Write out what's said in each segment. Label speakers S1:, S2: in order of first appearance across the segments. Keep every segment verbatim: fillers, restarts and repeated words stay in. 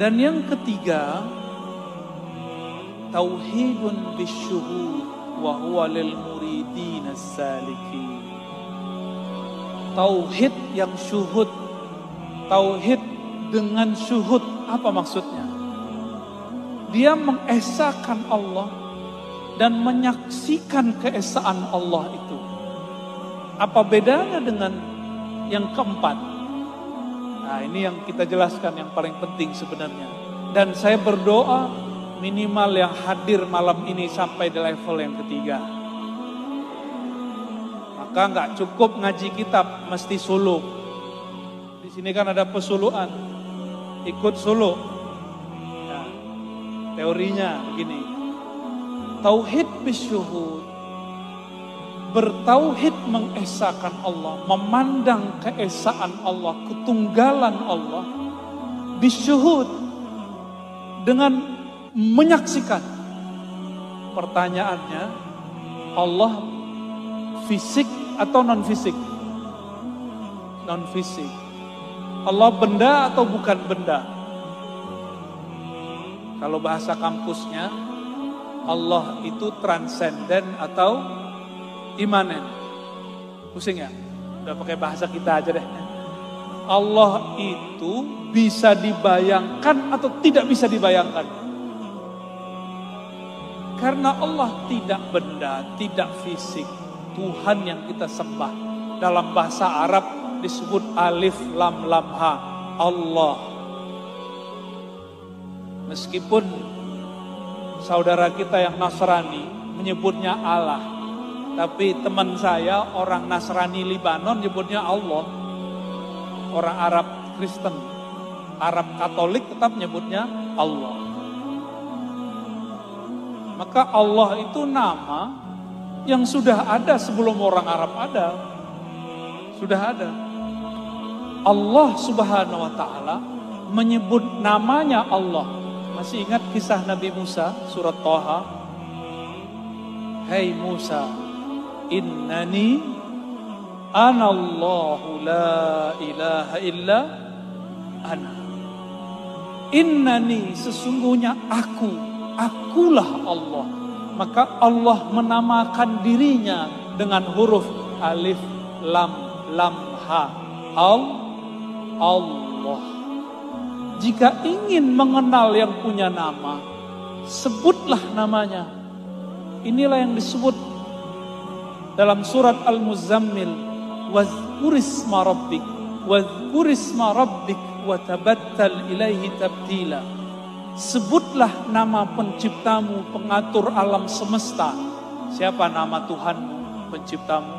S1: Dan yang ketiga, tauhidun bisyuhud wa huwa lil muridin as-salikin. Tauhid yang syuhud. Tauhid dengan syuhud, apa maksudnya? Dia mengesahkan Allah dan menyaksikan keesaan Allah itu. Apa bedanya dengan yang keempat? Nah, ini yang kita jelaskan yang paling penting sebenarnya. Dan saya berdoa minimal yang hadir malam ini sampai di level yang ketiga. Maka nggak cukup ngaji kitab, mesti suluk. Di sini kan ada pesuluan, ikut suluk. Ya, teorinya begini. Tauhid bisyuhud, bertauhid mengesahkan Allah, memandang keesaan Allah, ketunggalan Allah. Bisyuhud, dengan menyaksikan. Pertanyaannya, Allah fisik atau non fisik? Non fisik. Allah benda atau bukan benda? Kalau bahasa kampusnya, Allah itu transenden atau imanen? Pusing ya? Udah pakai bahasa kita aja deh. Allah itu bisa dibayangkan atau tidak bisa dibayangkan? Karena Allah tidak benda, tidak fisik. Tuhan yang kita sembah. Dalam bahasa Arab disebut alif lam lam ha. Allah. Meskipun saudara kita yang Nasrani menyebutnya Allah. Tapi teman saya orang Nasrani Libanon menyebutnya Allah. Orang Arab Kristen, Arab Katolik tetap menyebutnya Allah. Maka Allah itu nama yang sudah ada sebelum orang Arab ada. Sudah ada. Allah Subhanahu wa taala menyebut namanya Allah. Masih ingat kisah Nabi Musa surat Thaha? Hai Musa, innani anallahu la ilaha illa ana. Innani, sesungguhnya aku, akulah Allah. Maka Allah menamakan dirinya dengan huruf alif lam lam ha. Al Allah. Jika ingin mengenal yang punya nama, sebutlah namanya. Inilah yang disebut dalam surat Al-Muzammil, wazkurisma rabbik wazkurisma rabbik wa tabattal ilaihi tabtila. Sebutlah nama penciptamu, pengatur alam semesta. Siapa nama Tuhanmu, penciptamu?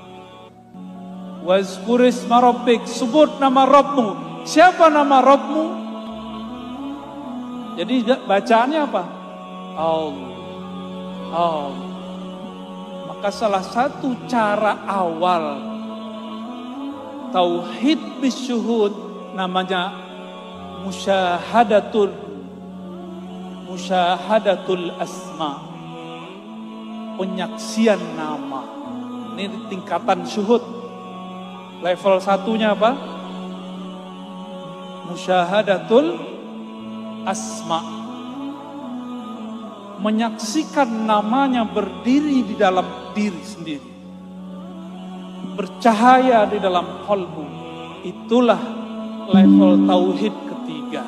S1: Wazkurisma rabbik, sebut nama Rabbmu. Siapa nama Rabbmu? Jadi bacaannya apa? Allah. Allah. Maka salah satu cara awal tauhid bisyuhud namanya musyahadatul musyahadatul asma, penyaksian nama. Ini tingkatan syuhud. Level satunya apa? Musyahadatul asma, menyaksikan namanya berdiri di dalam diri sendiri, bercahaya di dalam qalbu. Itulah level tauhid ketiga.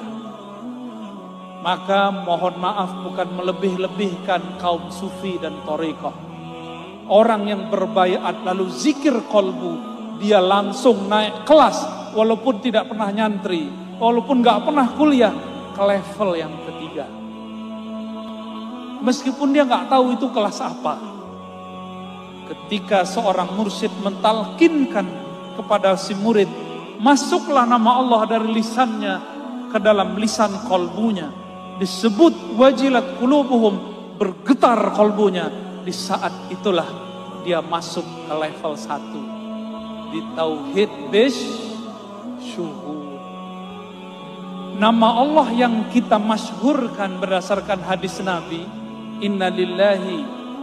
S1: Maka mohon maaf, bukan melebih-lebihkan kaum sufi dan thariqah. Orang yang berbaiat lalu zikir qalbu, dia langsung naik kelas walaupun tidak pernah nyantri, walaupun gak pernah kuliah, ke level yang ketiga. Meskipun dia gak tahu itu kelas apa. Ketika seorang mursyid mentalkinkan kepada si murid, masuklah nama Allah dari lisannya ke dalam lisan kolbunya. Disebut wajilat qulubuhum, bergetar kolbunya. Di saat itulah dia masuk ke level satu. Di tauhid bisyuhud. Nama Allah yang kita masyhurkan berdasarkan hadis Nabi, inna lillahi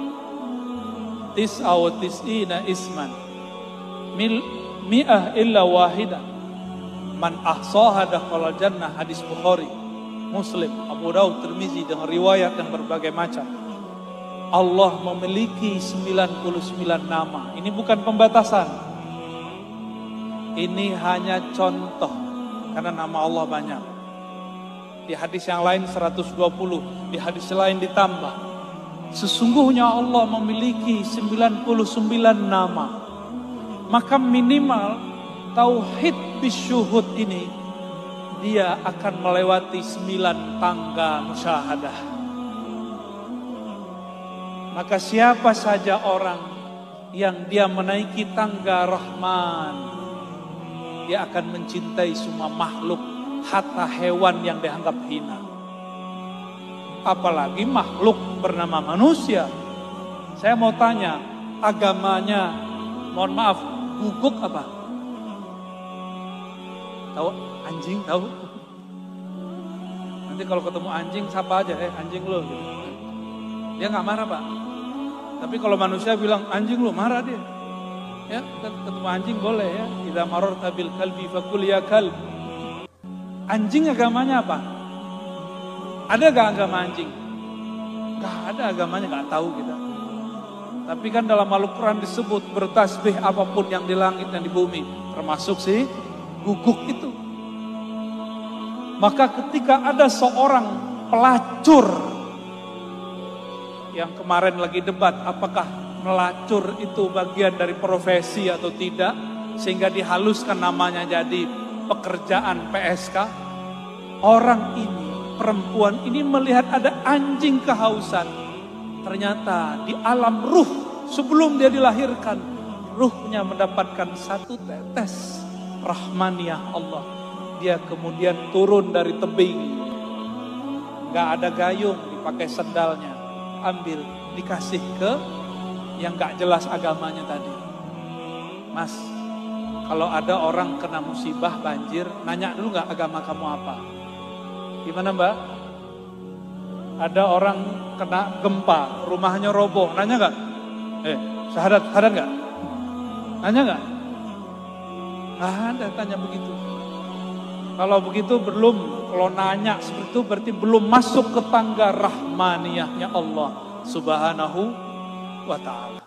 S1: tis'a wa tis'ina isman mil mi'ah illa wahidah man ahsaha dakhala jannah, hadis Bukhari. Muslim, Abu Daud, Tirmizi dengan riwayat yang berbagai macam. Allah memiliki sembilan puluh sembilan nama. Ini bukan pembatasan. Ini hanya contoh karena nama Allah banyak. Di hadis yang lain seratus dua puluh, di hadis lain ditambah. Sesungguhnya Allah memiliki sembilan puluh sembilan nama. Maka minimal tauhid bisyuhud ini dia akan melewati sembilan tangga musyahadah. Maka siapa saja orang yang dia menaiki tangga Rahman, dia akan mencintai semua makhluk, hatta hewan yang dianggap hina. Apalagi makhluk bernama manusia. Saya mau tanya, agamanya, mohon maaf, guguk apa? Tahu anjing, tahu? Nanti kalau ketemu anjing, sapa aja, eh anjing lo gitu. Dia nggak marah, Pak. Tapi kalau manusia bilang anjing lo, marah dia. Ya, ketemu anjing boleh ya. Idza mararta bil kalbi faqul ya kalb. Anjing agamanya apa? Ada gak agama anjing? Gak ada agamanya, gak tahu kita. Tapi kan dalam Al-Quran disebut bertasbih apapun yang di langit dan di bumi. Termasuk si guguk itu. Maka ketika ada seorang pelacur. Yang kemarin lagi debat apakah melacur itu bagian dari profesi atau tidak. Sehingga dihaluskan namanya jadi pekerjaan P S K. Orang ini, perempuan ini melihat ada anjing kehausan. Ternyata di alam ruh sebelum dia dilahirkan, ruhnya mendapatkan satu tetes rahmaniyah Allah. Dia kemudian turun dari tebing. Gak ada gayung, dipakai sendalnya. Ambil, dikasih ke yang gak jelas agamanya tadi. Mas, kalau ada orang kena musibah banjir, nanya dulu gak agama kamu apa? Gimana Mbak? Ada orang kena gempa, rumahnya roboh, nanya gak? Eh, syahadat, syahadat gak? Nanya gak? Nggak ada tanya begitu. Kalau begitu belum, kalau nanya seperti itu berarti belum masuk ke tangga rahmaniyahnya Allah Subhanahu wa ta'ala.